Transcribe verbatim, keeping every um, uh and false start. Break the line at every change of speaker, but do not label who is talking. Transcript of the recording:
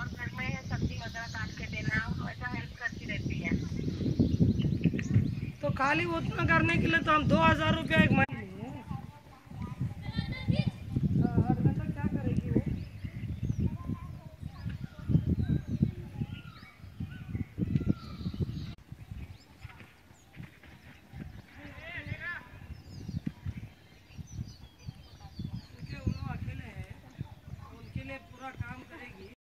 घर में सब्जी वगैरह काट के देना, वैसा हेल्प करती रहती है।
तो खाली उतना करने के लिए तो हम दो हजार रुपया एक महीने